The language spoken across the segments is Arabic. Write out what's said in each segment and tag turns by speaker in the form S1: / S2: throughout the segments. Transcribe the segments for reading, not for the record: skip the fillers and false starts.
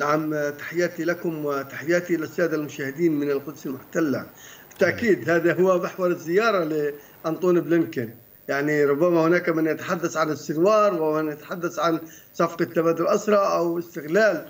S1: نعم، تحياتي لكم وتحياتي للسادة المشاهدين من القدس المحتلة. بالتأكيد هذا هو محور الزيارة لأنطوني بلينكين. يعني ربما هناك من يتحدث عن السنوار ومن يتحدث عن صفقة تبادل أسرى أو استغلال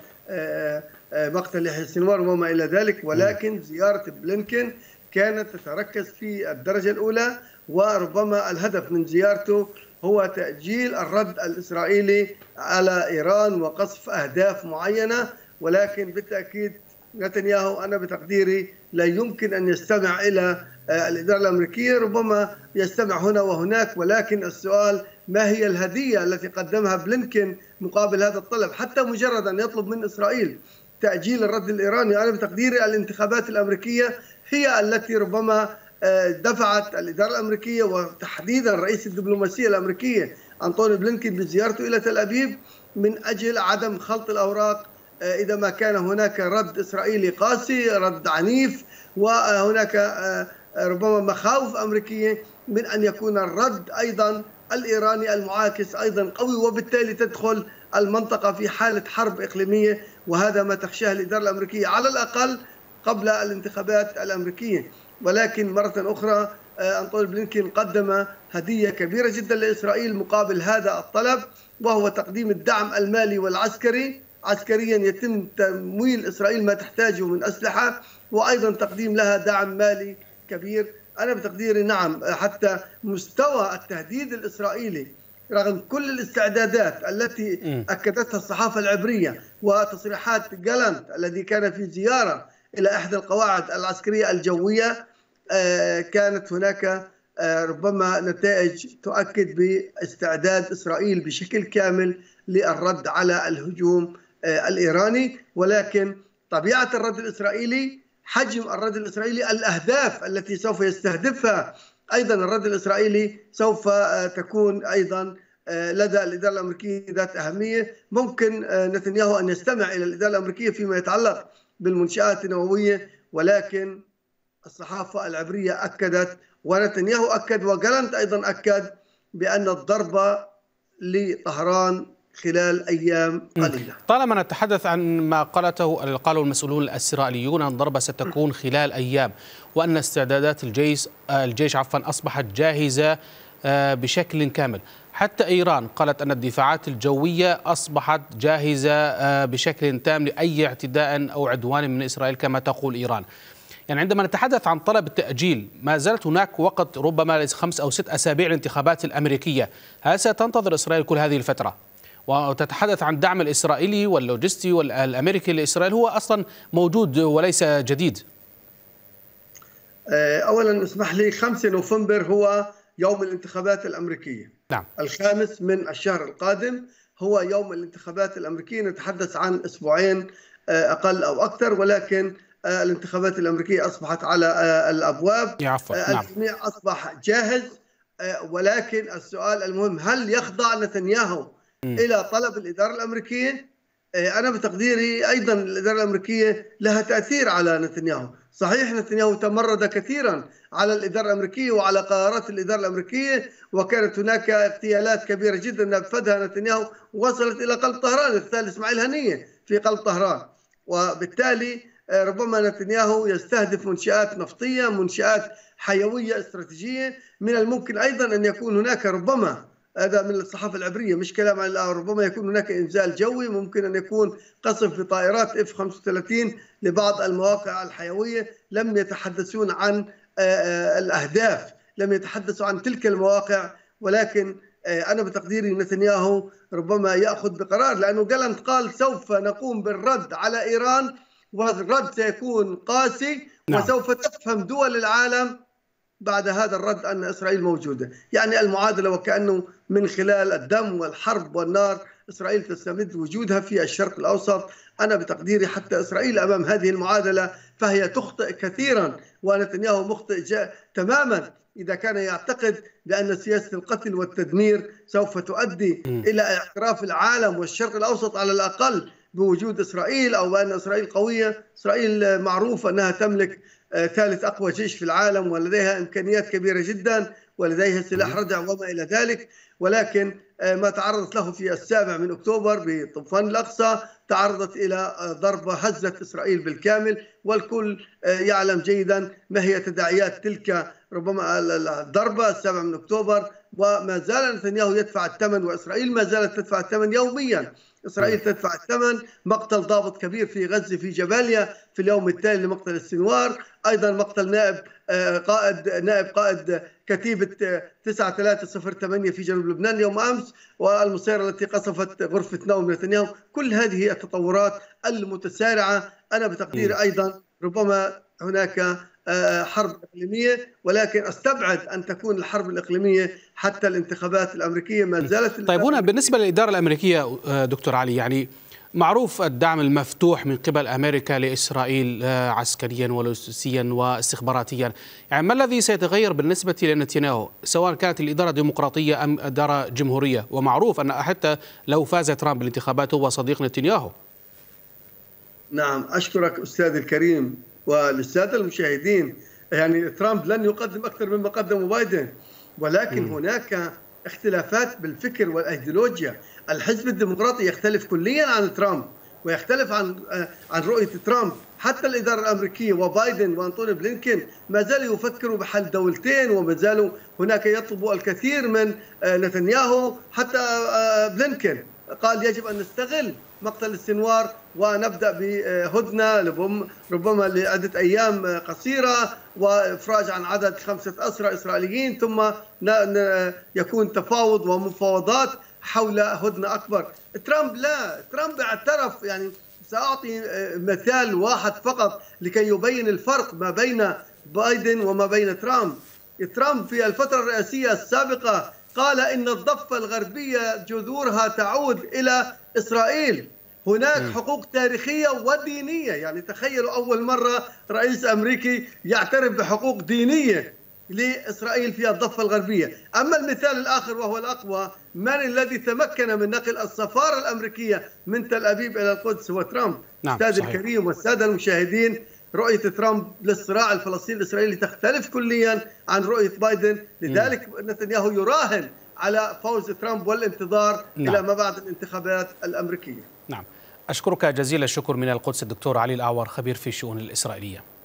S1: مقتل يحيى السنوار وما إلى ذلك، ولكن زيارة بلينكين كانت تتركز في الدرجة الأولى، وربما الهدف من زيارته هو تأجيل الرد الإسرائيلي على إيران وقصف أهداف معينة. ولكن بالتأكيد نتنياهو أنا بتقديري لا يمكن أن يستمع إلى الإدارة الأمريكية، ربما يستمع هنا وهناك، ولكن السؤال ما هي الهدية التي قدمها بلينكين مقابل هذا الطلب؟ حتى مجرد أن يطلب من إسرائيل تأجيل الرد الإيراني، أنا بتقديري الانتخابات الأمريكية هي التي ربما دفعت الإدارة الأمريكية وتحديدا رئيس الدبلوماسية الأمريكية أنطوني بلينكين بزيارته إلى تل أبيب من أجل عدم خلط الأوراق. إذا ما كان هناك رد إسرائيلي قاسي، رد عنيف، وهناك ربما مخاوف أمريكية من أن يكون الرد أيضا الإيراني المعاكس أيضا قوي، وبالتالي تدخل المنطقة في حالة حرب إقليمية، وهذا ما تخشاه الإدارة الأمريكية على الأقل قبل الانتخابات الأمريكية. ولكن مرة أخرى أنطوني بلينكين قدم هدية كبيرة جدا لإسرائيل مقابل هذا الطلب، وهو تقديم الدعم المالي والعسكري. عسكريا يتم تمويل إسرائيل ما تحتاجه من أسلحة، وأيضا تقديم لها دعم مالي كبير. أنا بتقديري نعم، حتى مستوى التهديد الإسرائيلي رغم كل الاستعدادات التي أكدتها الصحافة العبرية وتصريحات جالانت الذي كان في زيارة إلى إحدى القواعد العسكرية الجوية، كانت هناك ربما نتائج تؤكد باستعداد إسرائيل بشكل كامل للرد على الهجوم الإيراني. ولكن طبيعة الرد الإسرائيلي، حجم الرد الإسرائيلي، الأهداف التي سوف يستهدفها أيضا الرد الإسرائيلي سوف تكون أيضا لدى الإدارة الأمريكية ذات أهمية. ممكن نتنياهو أن يستمع إلى الإدارة الأمريكية فيما يتعلق بالمنشآت النووية، ولكن الصحافة العبرية أكدت، ونتنياهو أكد، وجالانت أيضا أكد، بأن الضربة لطهران خلال أيام قليلة.
S2: طالما نتحدث عن ما قاله المسؤولون الإسرائيليون أن الضربة ستكون خلال أيام، وأن استعدادات الجيش أصبحت جاهزة بشكل كامل، حتى إيران قالت أن الدفاعات الجوية أصبحت جاهزة بشكل تام لأي اعتداء أو عدوان من إسرائيل كما تقول إيران. يعني عندما نتحدث عن طلب التأجيل، ما زالت هناك وقت ربما 5 أو 6 أسابيع للانتخابات الأمريكية، هل ستنتظر إسرائيل كل هذه الفترة؟ وتتحدث عن الدعم الإسرائيلي واللوجستي والأمريكي لإسرائيل، هو أصلا موجود وليس جديد.
S1: أولا اسمح لي، 5 نوفمبر هو يوم الانتخابات الأمريكية.
S2: نعم.
S1: 5 من الشهر القادم هو يوم الانتخابات الأمريكية، نتحدث عن أسبوعين أقل أو أكثر، ولكن الانتخابات الأمريكية أصبحت على الأبواب. الجميع أصبح جاهز، ولكن السؤال المهم، هل يخضع نتنياهو إلى طلب الإدارة الأمريكية؟ أنا بتقديري أيضا الإدارة الأمريكية لها تأثير على نتنياهو. صحيح نتنياهو تمرد كثيرا على الإدارة الأمريكية وعلى قرارات الإدارة الأمريكية، وكانت هناك اغتيالات كبيرة جدا نفذها نتنياهو وصلت إلى قلب طهران، اغتيال إسماعيل هنية في قلب طهران. وبالتالي ربما نتنياهو يستهدف منشآت نفطية، منشآت حيوية استراتيجية. من الممكن أيضا أن يكون هناك، ربما هذا من الصحافة العبرية مش كلام عن الآن، ربما يكون هناك إنزال جوي، ممكن أن يكون قصف بطائرات F-35 لبعض المواقع الحيوية. لم يتحدثون عن الأهداف، لم يتحدثوا عن تلك المواقع، ولكن أنا بتقديري نتنياهو ربما يأخذ بقرار، لأنه جالانت قال سوف نقوم بالرد على إيران، والرد سيكون قاسي. نعم. وسوف تفهم دول العالم بعد هذا الرد أن إسرائيل موجودة. يعني المعادلة وكأنه من خلال الدم والحرب والنار إسرائيل تستمد وجودها في الشرق الأوسط. أنا بتقديري حتى إسرائيل أمام هذه المعادلة فهي تخطئ كثيرا، ونتنياهو مخطئ تماما إذا كان يعتقد بأن سياسة القتل والتدمير سوف تؤدي إلى اعتراف العالم والشرق الأوسط على الأقل بوجود إسرائيل، أو بأن إسرائيل قوية. إسرائيل معروف أنها تملك ثالث أقوى جيش في العالم، ولديها إمكانيات كبيرة جدا، ولديها سلاح ردع وما إلى ذلك. ولكن ما تعرضت له في 7 أكتوبر بطوفان الأقصى، تعرضت إلى ضربة هزت إسرائيل بالكامل، والكل يعلم جيدا ما هي تداعيات تلك ربما الضربة 7 من أكتوبر، وما زال نتنياهو يدفع الثمن، وإسرائيل ما زالت تدفع الثمن يوميا. إسرائيل تدفع الثمن، مقتل ضابط كبير في غزة في جباليا في اليوم التالي لمقتل السنوار، أيضا مقتل نائب قائد كتيبة 9308 في جنوب لبنان يوم أمس، والمسيرة التي قصفت غرفة نوم نتنياهو. كل هذه التطورات المتسارعة أنا بتقديري أيضا ربما هناك حرب إقليمية، ولكن أستبعد أن تكون الحرب الإقليمية حتى الانتخابات الأمريكية ما زالت.
S2: طيب هنا بالنسبة للإدارة الأمريكية دكتور علي، يعني معروف الدعم المفتوح من قبل أمريكا لإسرائيل عسكريا ولوجستيا واستخباراتيا، يعني ما الذي سيتغير بالنسبة لنتنياهو سواء كانت الإدارة ديمقراطية أم إدارة جمهورية؟ ومعروف أن حتى لو فاز ترامب بالانتخابات هو صديق نتنياهو.
S1: نعم، أشكرك أستاذ الكريم وللسادة المشاهدين. يعني ترامب لن يقدم أكثر مما قدمه بايدن، ولكن هناك اختلافات بالفكر والأيديولوجيا. الحزب الديمقراطي يختلف كليا عن ترامب، ويختلف عن رؤية ترامب. حتى الإدارة الأمريكية وبايدن وأنطوني بلينكين ما زالوا يفكروا بحل دولتين، وما زالوا هناك يطلبوا الكثير من نتنياهو. حتى بلينكين قال يجب أن نستغل مقتل السنوار ونبدأ بهدنة ربما لعدة أيام قصيرة، وإفراج عن عدد 5 أسرى إسرائيليين، ثم يكون تفاوض ومفاوضات حول هدنة أكبر. ترامب لا، ترامب اعترف. يعني سأعطي مثال واحد فقط لكي يبين الفرق ما بين بايدن وما بين ترامب. ترامب في الفترة الرئاسية السابقة قال إن الضفة الغربية جذورها تعود إلى إسرائيل، هناك حقوق تاريخية ودينية. يعني تخيلوا أول مرة رئيس أمريكي يعترف بحقوق دينية لإسرائيل في الضفة الغربية. أما المثال الآخر وهو الأقوى، من الذي تمكن من نقل السفارة الأمريكية من تل أبيب إلى القدس؟ هو ترامب. أستاذ الكريم والسادة المشاهدين، رؤية ترامب للصراع الفلسطيني الإسرائيلي تختلف كليا عن رؤية بايدن. لذلك نتنياهو يراهن على فوز ترامب والانتظار إلى ما بعد الانتخابات الأمريكية.
S2: نعم، أشكرك جزيل الشكر من القدس الدكتور علي الأعور، خبير في الشؤون الإسرائيلية.